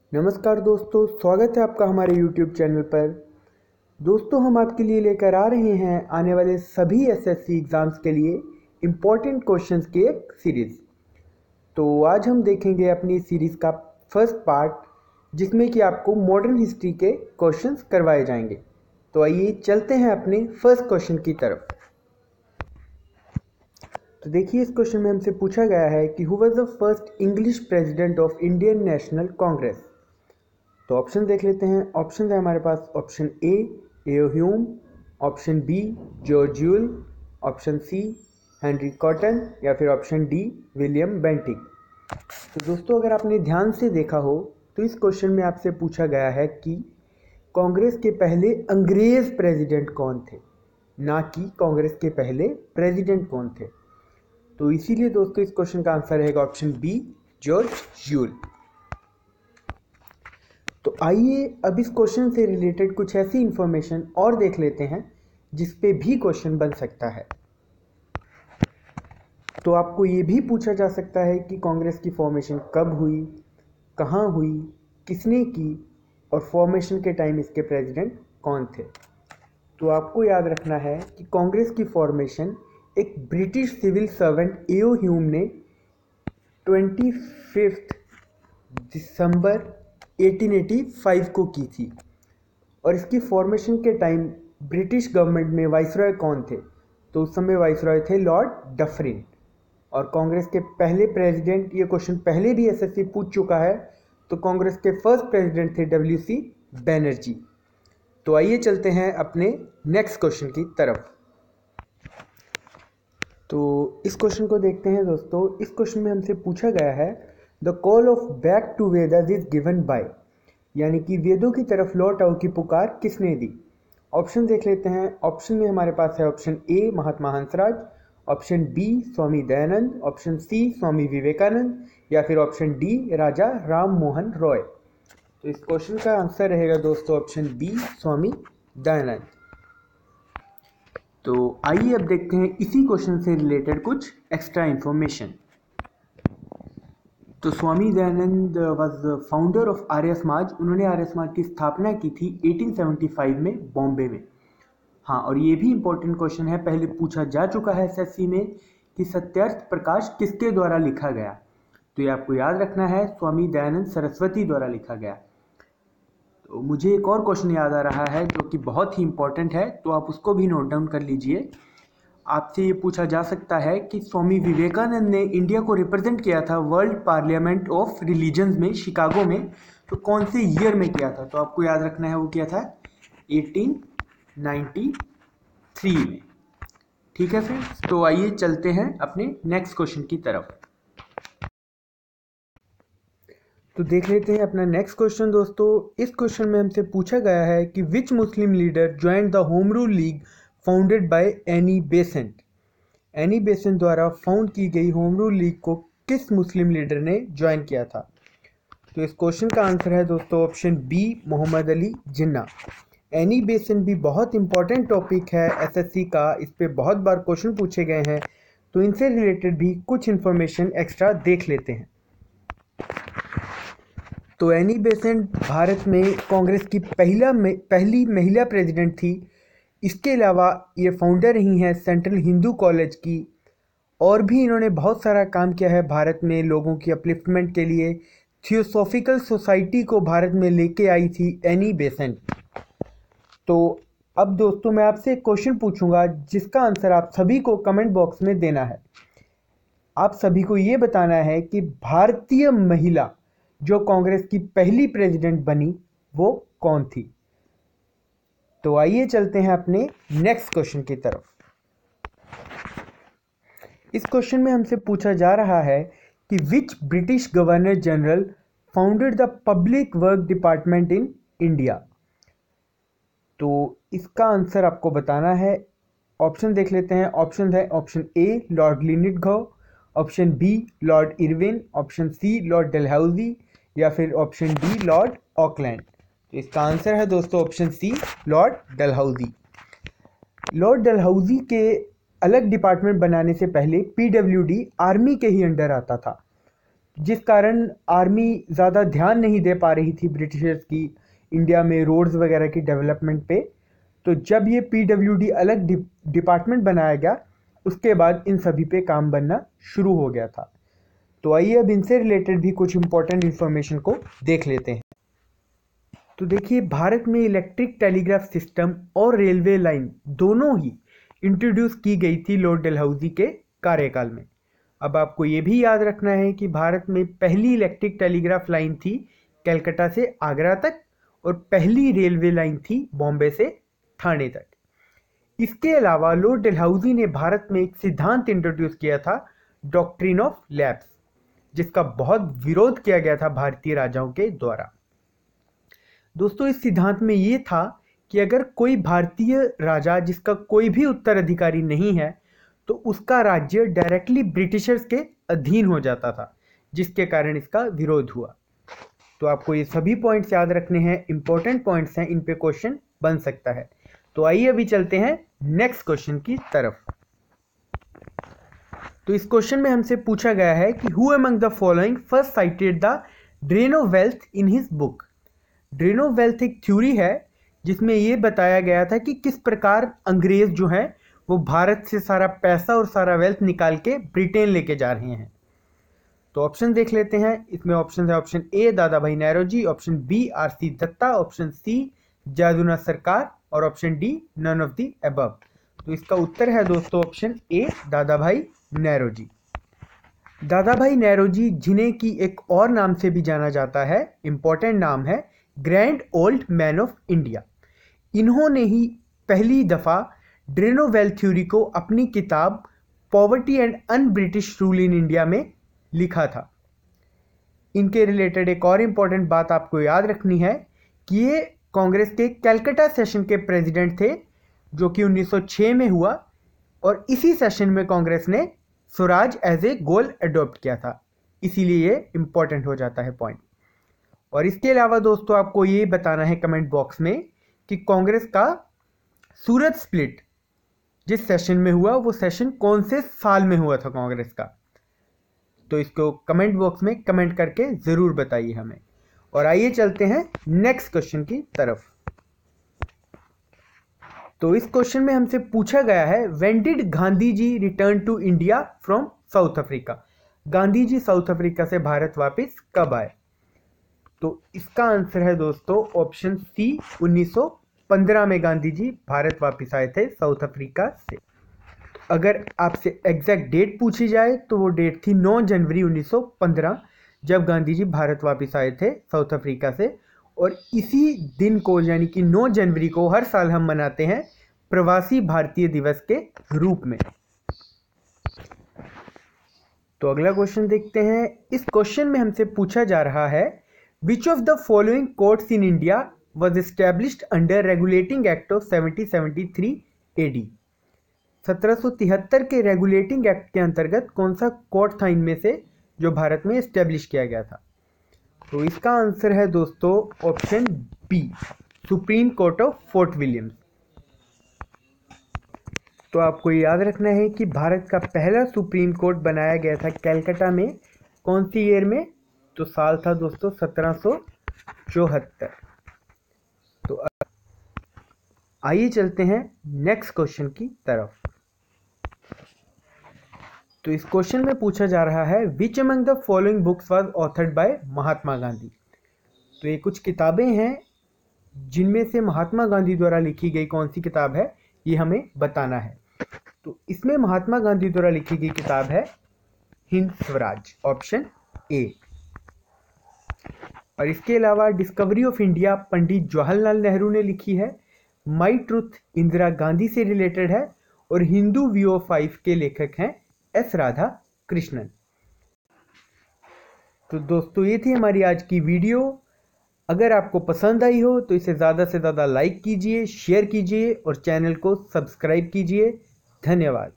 नमस्कार दोस्तों, स्वागत है आपका हमारे YouTube चैनल पर। दोस्तों, हम आपके लिए लेकर आ रहे हैं आने वाले सभी एसएससी एग्ज़ाम्स के लिए इम्पॉर्टेंट क्वेश्चंस की एक सीरीज़। तो आज हम देखेंगे अपनी सीरीज़ का फर्स्ट पार्ट, जिसमें कि आपको मॉडर्न हिस्ट्री के क्वेश्चंस करवाए जाएंगे। तो आइए चलते हैं अपने फर्स्ट क्वेश्चन की तरफ। तो देखिए, इस क्वेश्चन में हमसे पूछा गया है कि who was the first English president of Indian National Congress. तो ऑप्शन देख लेते हैं। ऑप्शन है हमारे पास option A A O Hume, option B George Yule, option C Henry Cotton या फिर ऑप्शन डी विलियम बेंटिक। तो दोस्तों, अगर आपने ध्यान से देखा हो तो इस क्वेश्चन में आपसे पूछा गया है कि कांग्रेस के पहले अंग्रेज प्रेसिडेंट कौन थे, ना कि कांग्रेस के पहले प्रेसिडेंट कौन थे। तो इसीलिए दोस्तों इस क्वेश्चन का आंसर रहेगा ऑप्शन बी जॉर्ज यूल। तो आइए अब इस क्वेश्चन से रिलेटेड कुछ ऐसी इंफॉर्मेशन और देख लेते हैं जिस पे भी क्वेश्चन बन सकता है। तो आपको ये भी पूछा जा सकता है कि कांग्रेस की फॉर्मेशन कब हुई, कहाँ हुई, किसने की और फॉर्मेशन के टाइम इसके प्रेसिडेंट कौन थे। तो आपको याद रखना है कि कांग्रेस की फॉर्मेशन एक British civil servant A O Hume ने 25 दिसंबर 1885 को की थी। और इसकी फॉर्मेशन के टाइम ब्रिटिश गवर्नमेंट में वाइसरॉय कौन थे, तो उस समय वाइसरॉय थे लॉर्ड डफरिन। और कांग्रेस के पहले प्रेसिडेंट, ये क्वेश्चन पहले भी एसएससी पूछ चुका है, तो कांग्रेस के फर्स्ट प्रेसिडेंट थे डब्ल्यूसी बैनर्जी। तो आइए चलते हैं अपने नेक्स्ट क्वेश्चन की तरफ। तो इस क्वेश्चन को देखते हैं दोस्तों। इस क्वेश्चन में हमसे पूछा गया है the call of back to Vedas is given by, यानी कि वेदों की तरफ लौट आओ की पुकार किसने दी। ऑप्शन देख लेते हैं। ऑप्शन में हमारे पास है option A Mahatma Hansraj, option B Swami Dayanand, option C Swami Vivekananda या फिर ऑप्शन डी राजा राम मोहन रॉय। तो इस क्वेश्चन का आंसर रहेगा दोस्तों ऑप्शन बी स्वामी दयानंद। तो आइए अब देखते हैं इसी क्वेश्चन से रिलेटेड कुछ एक्स्ट्रा इंफॉर्मेशन। तो Swami Dayanand was founder of Arya Samaj. उन्होंने आर्य समाज की स्थापना की थी 1875 में बॉम्बे में। हाँ, और ये भी इम्पोर्टेंट क्वेश्चन है, पहले पूछा जा चुका है एसएससी में कि सत्यार्थ प्रकाश किसके द्वारा लिखा गया। तो ये आपको याद रखना है, स्वामी दयानंद सरस्वती द्वारा लिखा गया। तो मुझे एक और क्वेश्चन याद आ रहा है जो कि बहुत ही इंपॉर्टेंट है, तो आप उसको भी नोट डाउन कर लीजिए। आपसे ये पूछा जा सकता है कि स्वामी विवेकानंद ने इंडिया को रिप्रेजेंट किया था वर्ल्ड पार्लियामेंट ऑफ रिलीजन्स में शिकागो में, तो कौन से ईयर में किया था। तो आपको याद रखना है वो किया था 1893 में। ठीक है फ्रेंड्स, तो आइए चलते हैं अपने नेक्स्ट क्वेश्चन की तरफ। तो देख लेते हैं अपना नेक्स्ट क्वेश्चन दोस्तों। इस क्वेश्चन में हमसे पूछा गया है कि which Muslim leader joined the home rule league founded by Annie Besant. Annie Besant द्वारा फाउंड की गई होम रूल लीग को किस मुस्लिम लीडर ने ज्वाइन किया था। तो इस क्वेश्चन का आंसर है दोस्तों option B Mohammad Ali Jinnah. Annie Besant भी बहुत इंपॉर्टेंट टॉपिक है एसएससी का, इस पे बहुत बार क्वेश्चन पूछे गए हैं, तो इनसे रिलेटेड भी कुछ इन्फॉर्मेशन एक्स्ट्रा देख लेते हैं। तो एनी बेसेंट भारत में कांग्रेस की पहली महिला प्रेसिडेंट थी। इसके अलावा ये फाउंडर रही हैं सेंट्रल हिंदू कॉलेज की, और भी इन्होंने बहुत सारा काम किया है भारत में लोगों की अपलिफ्टमेंट के लिए। थियोसॉफिकल सोसाइटी को भारत में लेके आई थी एनी बेसेंट। तो अब दोस्तों मैं आपसे एक क्वेश्चन पूछूंगा जिसका आंसर आप सभी को कमेंट बॉक्स में देना है। आप सभी को ये बताना है कि भारतीय महिला जो कांग्रेस की पहली प्रेसिडेंट बनी वो कौन थी। तो आइए चलते हैं अपने नेक्स्ट क्वेश्चन की तरफ। इस क्वेश्चन में हमसे पूछा जा रहा है कि which British governor general founded the public work department in India. तो इसका आंसर आपको बताना है। ऑप्शन देख लेते हैं। ऑप्शन है option A Lord Linlithgow, option B Lord Irwin, option C Lord Dalhousie या फिर ऑप्शन डी लॉर्ड ऑकलैंड। तो इसका आंसर है दोस्तों option C Lord Dalhousie. Lord Dalhousie के अलग डिपार्टमेंट बनाने से पहले पीडब्ल्यूडी आर्मी के ही अंडर आता था। जिस कारण आर्मी ज़्यादा ध्यान नहीं दे पा रही थी ब्रिटिशर्स की इंडिया में रोड्स वगैरह की डेवलपमेंट पे। तो जब ये पीडब्ल्यूडी अलग डिपार्टमेंट बनाया गया, उसके बाद इन सभी पे काम बनना शुरू हो गया था। तो आइए अब इनसे रिलेटेड भी कुछ इंपॉर्टेंट इन्फॉर्मेशन को देख लेते हैं। तो देखिए, भारत में इलेक्ट्रिक टेलीग्राफ सिस्टम और रेलवे लाइन दोनों ही इंट्रोड्यूस की गई थी लॉर्ड डलहौजी के कार्यकाल में। अब आपको ये भी याद रखना है कि भारत में पहली इलेक्ट्रिक टेलीग्राफ लाइन थी कलकत्ता से आगरा तक, और पहली रेलवे लाइन थी बॉम्बे से ठाणे तक। इसके अलावा लॉर्ड डलहौजी ने भारत में एक सिद्धांत इंट्रोड्यूस किया था, डॉक्ट्रिन ऑफ लैप्स, जिसका बहुत विरोध किया गया था भारतीय राजाओं के द्वारा। दोस्तों, इस सिद्धांत में ये था कि अगर कोई भारतीय राजा जिसका कोई भी उत्तराधिकारी नहीं है, तो उसका राज्य डायरेक्टली ब्रिटिशर्स के अधीन हो जाता था, जिसके कारण इसका विरोध हुआ। तो आपको ये सभी पॉइंट्स याद रखने हैं, इंपॉर्टेंट पॉइंट्स हैं, इन पे क्वेश्चन बन सकता है। तो आइए अभी चलते हैं नेक्स्ट क्वेश्चन की तरफ। तो इस क्वेश्चन में हमसे पूछा गया है कि who among the following first cited the drain of wealth in his book. Drain of wealth एक थ्योरी है जिसमें ये बताया गया था कि किस प्रकार अंग्रेज जो हैं वो भारत से सारा पैसा और सारा वेल्थ निकाल के ब्रिटेन लेके जा रहे हैं। तो ऑप्शन देख लेते हैं। इसमें ऑप्शन है, option A Dadabhai Naoroji, option B R C Dutta, option C Jadunath Sarkar, और option D none of the above. तो इसका उत्तर है दोस्तों option A Dadabhai Naoroji. दादा भाई नौरोजी, जिन्हें की एक और नाम से भी जाना जाता है, इंपॉर्टेंट नाम है, grand old man of India. इन्होंने ही पहली दफ़ा ड्रेन ऑफ वेल्थ थ्योरी को अपनी किताब poverty and un British rule in India में लिखा था। इनके रिलेटेड एक और इम्पॉर्टेंट बात आपको याद रखनी है कि ये कांग्रेस के कलकत्ता सेशन के प्रेसिडेंट थे, जो कि 1906 में हुआ, और इसी सेशन में कांग्रेस ने swaraj as a goal adopt किया था, इसीलिए ये इंपॉर्टेंट हो जाता है पॉइंट। और इसके अलावा दोस्तों आपको ये बताना है कमेंट बॉक्स में कि कांग्रेस का सूरत स्प्लिट जिस सेशन में हुआ, वो सेशन कौन से साल में हुआ था कांग्रेस का। तो इसको कमेंट बॉक्स में कमेंट करके ज़रूर बताइए हमें। और आइए चलते हैं नेक्स्ट क्वेश्चन की तरफ। तो इस क्वेश्चन में हमसे पूछा गया है, when did Gandhi ji return to India from South Africa. Gandhi ji South Africa से भारत वापस कब आए। तो इसका आंसर है दोस्तों ऑप्शन सी, 1915 में गांधी जी भारत वापस आए थे साउथ अफ्रीका से। अगर आपसे एग्जैक्ट डेट पूछी जाए तो वो डेट थी 9 जनवरी 1915, जब गांधी जी भारत वापस आए थे साउथ अफ्रीका से। और इसी दिन को, यानी कि 9 जनवरी को, हर साल हम मनाते हैं प्रवासी भारतीय दिवस के रूप में। तो अगला क्वेश्चन देखते हैं। इस क्वेश्चन में हमसे पूछा जा रहा है, which of the following courts in India was established under Regulating Act of 1773 AD। 1773 के रेगुलेटिंग एक्ट के अंतर्गत कौन सा कोर्ट था इनमें से जो भारत में एस्टेब्लिश किया गया था। तो इसका आंसर है दोस्तों option B, supreme court of Fort Williams. तो आपको याद रखना है कि भारत का पहला सुप्रीम कोर्ट बनाया गया था कलकत्ता में, कौन सी ईयर में। तो साल था दोस्तों 1774। तो आइए चलते हैं नेक्स्ट क्वेश्चन की तरफ। तो इस क्वेश्चन में पूछा जा रहा है, which among the following books was authored by Mahatma Gandhi. तो ये कुछ किताबें हैं जिनमें से महात्मा गांधी द्वारा लिखी गई कौन सी किताब है, ये हमें बताना है। तो इसमें महात्मा गांधी द्वारा लिखी गई किताब है हिंद स्वराज, ऑप्शन ए। और इसके अलावा discovery of India Pandit Jawaharlal Nehru ने लिखी है, माई ट्रूथ इंदिरा गांधी से रिलेटेड है, और हिंदू VO5 के लेखक हैं एस राधा कृष्णन। तो दोस्तों ये थी हमारी आज की वीडियो। अगर आपको पसंद आई हो तो इसे ज़्यादा से ज़्यादा लाइक कीजिए, शेयर कीजिए और चैनल को सब्सक्राइब कीजिए। धन्यवाद।